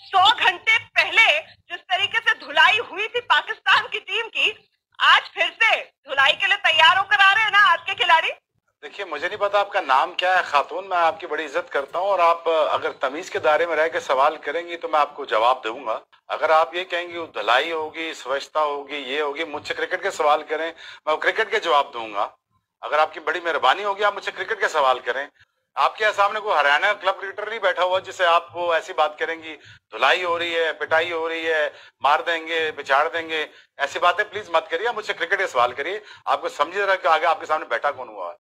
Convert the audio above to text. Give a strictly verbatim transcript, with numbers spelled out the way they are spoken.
सौ घंटे पहले जिस तरीके से धुलाई हुई थी पाकिस्तान की टीम की, आज फिर से धुलाई के लिए तैयार होकर आ रहे हैं ना आज के खिलाड़ी। देखिए, मुझे नहीं पता आपका नाम क्या है खातून, मैं आपकी बड़ी इज्जत करता हूँ और आप अगर तमीज के दायरे में रह के सवाल करेंगी तो मैं आपको जवाब दूंगा। अगर आप ये कहेंगी धुलाई होगी, स्वच्छता होगी, ये होगी, मुझसे क्रिकेट के सवाल करें, मैं क्रिकेट के जवाब दूंगा। अगर आपकी बड़ी मेहरबानी होगी आप मुझसे क्रिकेट के सवाल करें। आपके सामने कोई हरियाणा क्लब क्रिकेटर नहीं बैठा हुआ जिससे आप वो ऐसी बात करेंगी धुलाई हो रही है, पिटाई हो रही है, मार देंगे, बिछाड़ देंगे, ऐसी बातें प्लीज मत करिए। मुझसे क्रिकेट के सवाल करिए। आपको समझिए जरा कि आगे आपके सामने बैठा कौन हुआ है।